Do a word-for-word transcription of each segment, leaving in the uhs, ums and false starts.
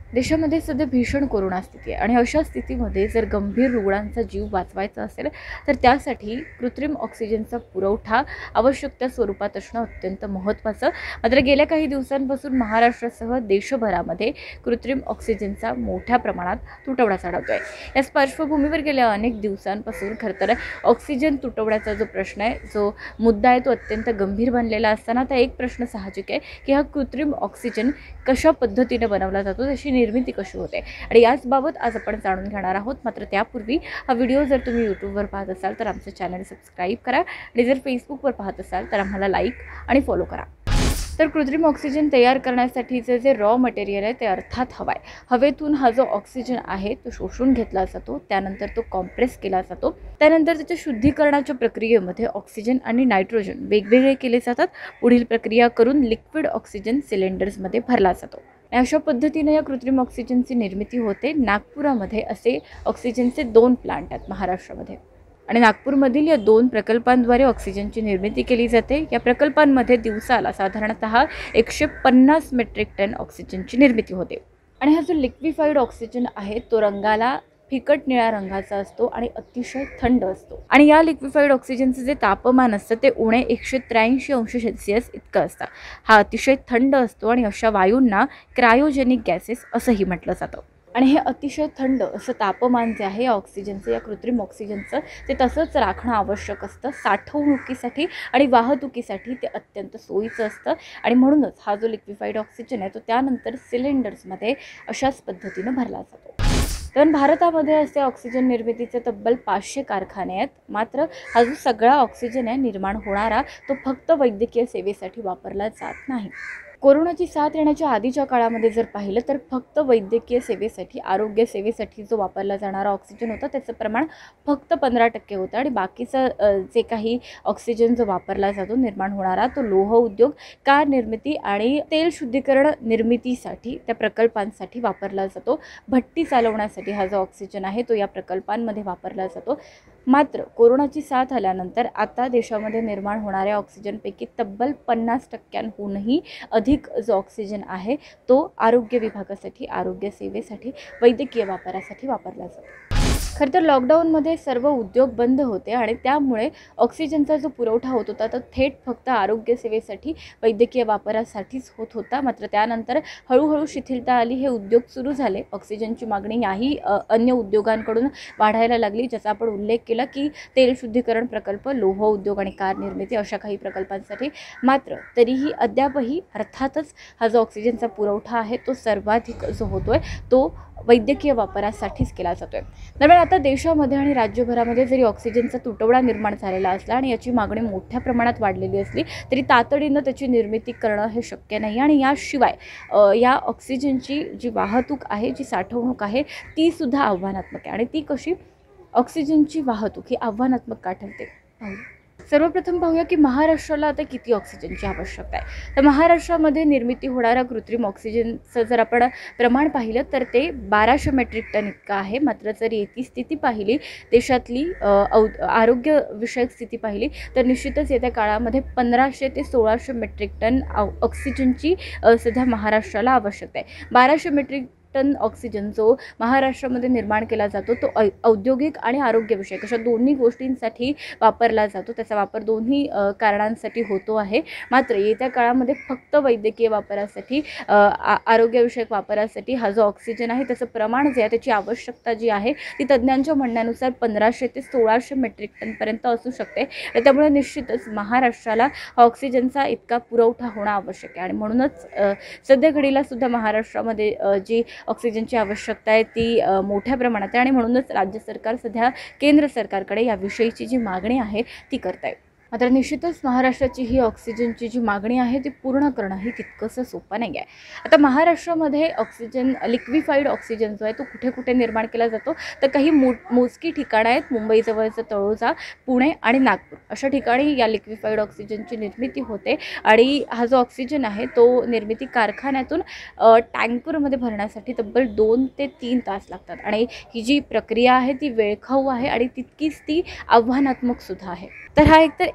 देशामध्ये सध्या भीषण कोरोना स्थिती आहे आणि अशा स्थितीमध्ये जर गंभीर रुग्णांचा जीव वाचवायचा असेल तर त्यासाठी कृत्रिम ऑक्सिजनचा पुरवठा आवश्यक त्या स्वरूपात असणं अत्यंत महत्त्वाचं. मात्र गेल्या काही दिवसांपासून महाराष्ट्रासह देशभरामध्ये कृत्रिम ऑक्सिजनचा मोठ्या प्रमाणात तुटवडा जाणवतो आहे. या पार्श्वभूमीवर गेल्या अनेक दिवसांपासून खरं तर ऑक्सिजन तुटवड्याचा जो प्रश्न आहे, जो मुद्दा आहे, तो अत्यंत गंभीर बनलेला असताना आता एक प्रश्न साहजिक आहे की हा कृत्रिम ऑक्सिजन कशा पद्धतीने बनवला जातो, त्याची निर्मिती कशी होते आणि याच बाबत आज आपण जाणून घेणार आहोत. मात्र त्यापूर्वी हा व्हिडिओ जर तुम्ही यूट्यूबवर पाहत असाल तर आमचं चॅनल सबस्क्राईब करा आणि जर फेसबुकवर पाहत असाल तर आम्हाला लाईक आणि फॉलो करा. तर कृत्रिम ऑक्सिजन तयार करण्यासाठीचं जे रॉ मटेरियल आहे ते अर्थात हवा आहे. हवेतून हा जो ऑक्सिजन आहे तो शोषून घेतला जातो, त्यानंतर तो कॉम्प्रेस केला जातो, त्यानंतर त्याच्या शुद्धीकरणाच्या प्रक्रियेमध्ये ऑक्सिजन आणि नायट्रोजन वेगवेगळे केले जातात. पुढील प्रक्रिया करून लिक्विड ऑक्सिजन सिलेंडर्समध्ये भरला जातो. अशा पद्धतीने या कृत्रिम ऑक्सिजनची निर्मिती होते. नागपुरामध्ये असे ऑक्सिजनचे दोन प्लांट आहेत महाराष्ट्रामध्ये आणि नागपूरमधील या दोन प्रकल्पांद्वारे ऑक्सिजनची निर्मिती केली जाते. या प्रकल्पांमध्ये दिवसाला साधारणतः एकशे पन्नास मेट्रिक टन ऑक्सिजनची निर्मिती होते आणि हा जो लिक्विफाईड ऑक्सिजन आहे तो रंगाला फिकट निळ्या रंगाचा असतो आणि अतिशय थंड असतो आणि या लिक्विफाईड ऑक्सिजनचे जे तापमान असतं ते उणे एकशे त्र्याऐंशी अंश सेल्सिअस इतकं असतं. हा अतिशय थंड असतो आणि अशा वायूंना क्रायोजेनिक गॅसेस असंही म्हटलं जातं आणि हे अतिशय थंड असं तापमान जे आहे या ऑक्सिजनचं, या कृत्रिम ऑक्सिजनचं, ते तसंच राखणं आवश्यक असतं. साठवणुकीसाठी आणि वाहतुकीसाठी ते अत्यंत सोयीचं असतं आणि म्हणूनच हा जो लिक्विफाईड ऑक्सिजन आहे तो त्यानंतर सिलेंडर्समध्ये अशाच पद्धतीनं भरला जातो. तर भारतामध्ये असे ऑक्सिजन निर्मितीचे तब्बल पाचशे कारखाने आहेत. मात्र हा जो सगळा ऑक्सिजन आहे निर्माण होणारा तो फक्त वैद्यकीय सेवेसाठी वापरला जात नाही. कोरोनाची साथ येण्याच्या आधीच्या काळामध्ये जर पाहिलं तर फक्त वैद्यकीय सेवेसाठी, आरोग्य सेवेसाठी जो वापरला जाणारा ऑक्सिजन होता त्याचं प्रमाण फक्त पंधरा टक्के होतं आणि बाकीचं जे काही ऑक्सिजन जो वापरला जातो निर्माण होणारा तो लोह उद्योग, कार निर्मिती आणि तेल शुद्धीकरण निर्मितीसाठी त्या प्रकल्पांसाठी वापरला जातो. भट्टी चालवण्यासाठी हा जो ऑक्सिजन आहे तो या प्रकल्पांमध्ये वापरला जातो. मात्र कोरोनाची साथ आल्यानंतर आता देशामध्ये निर्माण होणाऱ्या ऑक्सिजनपैकी तब्बल पन्नास टक्क्यांहूनही अधिक जो ऑक्सिजन आहे तो आरोग्य विभागासाठी, आरोग्य सेवेसाठी, वैद्यकीय वापरासाठी वापरला जातो. खरं तर लॉकडाऊनमध्ये सर्व उद्योग बंद होते आणि त्यामुळे ऑक्सिजनचा जो पुरवठा होत होता तो थेट फक्त आरोग्य सेवेसाठी, वैद्यकीय वापरासाठीच होत होता. मात्र त्यानंतर हळूहळू शिथिलता आली, हे उद्योग सुरू झाले. ऑक्सिजनची मागणी याही अन्य उद्योगांकडून वाढायला लागली, ज्याचा आपण उल्लेख केला की तेल शुद्धीकरण प्रकल्प, लोह उद्योग आणि कार निर्मिती अशा काही प्रकल्पांसाठी. मात्र तरीही अद्यापही अर्थातच हा जो ऑक्सिजनचा पुरवठा आहे तो सर्वाधिक जो होतोय तो वैद्यकीय वापरासाठीच केला जातोय. दरम्यान आता देशामध्ये आणि राज्यभरामध्ये जरी ऑक्सिजनचा तुटवडा निर्माण झालेला असला आणि याची मागणी मोठ्या प्रमाणात वाढलेली असली तरी तातडीनं त्याची निर्मिती करणं हे शक्य नाही आणि याशिवाय या ऑक्सिजनची जी वाहतूक आहे, जी साठवणूक आहे ती सुद्धा आव्हानात्मक आहे. आणि ती कशी? ऑक्सिजनची वाहतूक ही आव्हानात्मक का ठरते? सर्वप्रथम पाहूया की महाराष्ट्राला आता किती ऑक्सिजनची आवश्यकता आहे. तर महाराष्ट्रामध्ये निर्मिती होणाऱ्या कृत्रिम ऑक्सिजनचं जर आपण प्रमाण पाहिलं तर ते बाराशे मेट्रिक टन इतकं आहे. मात्र जर येती स्थिती पाहिली, देशातली औ आरोग्यविषयक स्थिती पाहिली तर निश्चितच येत्या काळामध्ये पंधराशे ते सोळाशे मेट्रिक टन ऑक्सिजनची सध्या महाराष्ट्राला आवश्यकता आहे. बाराशे मेट्रिक टन ऑक्सिजन जो महाराष्ट्रामध्ये निर्माण केला जातो तो औ औद्योगिक आणि आरोग्यविषयक अशा दोन्ही गोष्टींसाठी वापरला जातो. त्याचा वापर दोन्ही कारणांसाठी होतो आहे. मात्र येत्या काळामध्ये फक्त वैद्यकीय वापरासाठी, आरोग्यविषयक वापरासाठी हा जो ऑक्सिजन आहे त्याचं प्रमाण जे आहे, त्याची आवश्यकता जी आहे ती तज्ज्ञांच्या म्हणण्यानुसार पंधराशे ते सोळाशे मेट्रिक टनपर्यंत असू शकते. त्यामुळे निश्चितच महाराष्ट्राला ऑक्सिजनचा इतका पुरवठा होणं आवश्यक आहे आणि म्हणूनच सध्या घडीला सुद्धा महाराष्ट्रामध्ये जी ऑक्सिजनची आवश्यकता आहे ती मोठ्या प्रमाणात आहे आणि म्हणूनच राज्य सरकार सध्या केंद्र सरकारकडे याविषयीची जी मागणी आहे ती करत आहे. मात्र निश्चितच महाराष्ट्राची ही ऑक्सिजनची जी मागणी आहे ती पूर्ण करणं ही तितकंसं सोपं नाही आहे. आता महाराष्ट्रामध्ये ऑक्सिजन, लिक्विफाईड ऑक्सिजन जो आहे तो कुठे कुठे निर्माण केला जातो तर काही मो मोजकी ठिकाणं आहेत. मुंबईजवळचं तळोजा, पुणे आणि नागपूर अशा ठिकाणी या लिक्विफाईड ऑक्सिजनची निर्मिती होते आणि हा जो ऑक्सिजन आहे तो निर्मिती कारखान्यातून टँकरमध्ये भरण्यासाठी तब्बल दोन ते तीन तास लागतात आणि ही जी प्रक्रिया आहे ती वेळखाऊ आहे आणि तितकीच ती आव्हानात्मक सुद्धा आहे. तर हा एकतर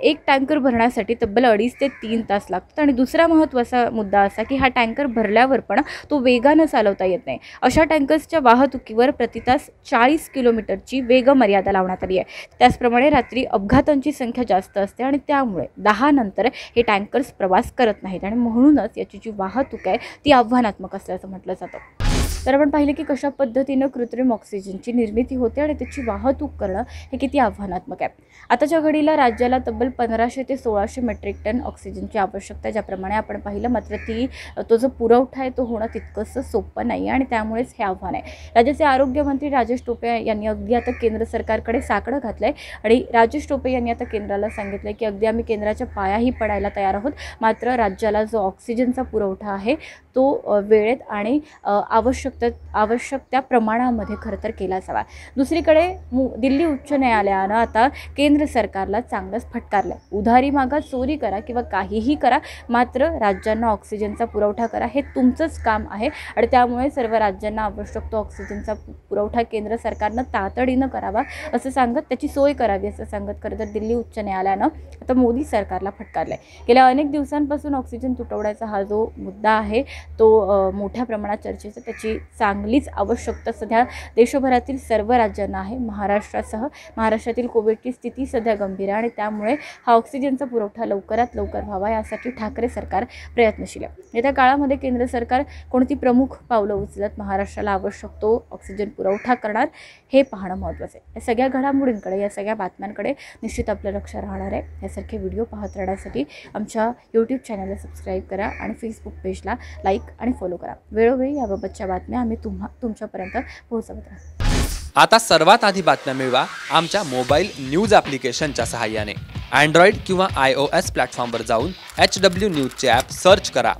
एक टँकर भरण्यासाठी तब्बल अडीच ते तीन तास लागतात आणि दुसरा महत्त्वाचा मुद्दा असा की हा टँकर भरल्यावर पण तो वेगानं चालवता येत नाही. अशा टँकर्सच्या वाहतुकीवर प्रतितास चाळीस किलोमीटरची वेगमर्यादा लावण्यात आली आहे. त्याचप्रमाणे रात्री अपघातांची संख्या जास्त असते आणि त्यामुळे दहा नंतर हे टँकर्स प्रवास करत नाहीत आणि म्हणूनच याची जी वाहतूक आहे ती आव्हानात्मक असल्याचं म्हटलं जातं. तर आपण पाहिलं की कशा पद्धतीनं कृत्रिम ऑक्सिजनची निर्मिती होते आणि त्याची वाहतूक करणं हे किती आव्हानात्मक आहे. आताच्या घडीला राज्याला तब्बल पंधराशे ते सोळाशे मेट्रिक टन ऑक्सिजनची आवश्यकता आहे, ज्याप्रमाणे आपण पाहिलं. मात्र ती तो जो पुरवठा आहे तो होणं तितकंसं सोपं नाही आणि त्यामुळेच हे आव्हान आहे. राज्याचे आरोग्यमंत्री राजेश टोपे यांनी अगदी आता केंद्र सरकारकडे साकडं घातलं आहे आणि राजेश टोपे यांनी आता केंद्राला सांगितलं की अगदी आम्ही केंद्राच्या पायाही पडायला तयार आहोत. मात्र राज्याला जो ऑक्सिजनचा पुरवठा आहे तो वेळेत आणि आवश्यक आवश्यक त्या प्रमाणामध्ये खरं तर केला जावा. दुसरीकडे दिल्ली उच्च न्यायालयानं आता केंद्र सरकारला चांगलंच फटकारलं. उधारी मागा, चोरी करा किंवा काहीही करा, मात्र राज्यांना ऑक्सिजनचा पुरवठा करा, हे तुमचंच काम आहे आणि त्यामुळे सर्व राज्यांना आवश्यक तो ऑक्सिजनचा पुरवठा केंद्र सरकारनं तातडीनं करावा असं सांगत, त्याची सोय करावी असं सांगत खरं तर दिल्ली उच्च न्यायालयानं आता मोदी सरकारला फटकारलं आहे. गेल्या अनेक दिवसांपासून ऑक्सिजन तुटवड्याचा हा जो मुद्दा आहे तो मोठ्या प्रमाणात चर्चेचा, त्याची चांगलीच आवश्यकता सध्या देशभरातील सर्व राज्यांना आहे. महाराष्ट्रासह महाराष्ट्रातील कोविडची स्थिती सध्या गंभीर आहे आणि त्यामुळे हा ऑक्सिजनचा पुरवठा लवकरात लवकर व्हावा यासाठी ठाकरे सरकार प्रयत्नशील आहे. येत्या काळामध्ये केंद्र सरकार कोणती प्रमुख पावलं उचलत महाराष्ट्राला आवश्यक तो ऑक्सिजन पुरवठा करणार हे पाहणं महत्त्वाचं आहे. या सगळ्या घडामोडींकडे, या सगळ्या बातम्यांकडे निश्चित आपलं लक्ष राहणार आहे. यासारखे व्हिडिओ पाहत राहण्यासाठी आमच्या यूट्यूब चॅनलला सबस्क्राईब करा आणि फेसबुक पेजला लाईक आणि फॉलो करा. वेळोवेळी याबाबतच्या बातम्या आम्ही तुम्हा तुमच्यापर्यंत पोहोचवत राहू. आता सर्वात आधी बातम्या मिळवा आमच्या मोबाईल न्यूज ॲप्लिकेशनच्या सहाय्याने. अँड्रॉइड किंवा आय ओ एस प्लॅटफॉर्मवर जाऊन एच डब्ल्यू न्यूजचे ॲप सर्च करा,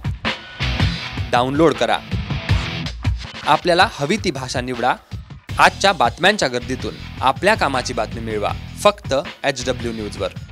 डाउनलोड करा. आपल्याला हवी ती भाषा निवडा. आजच्या बातम्यांच्या गर्दीतून आपल्या कामाची बातमी मिळवा फक्त एच डब्ल्यू न्यूजवर.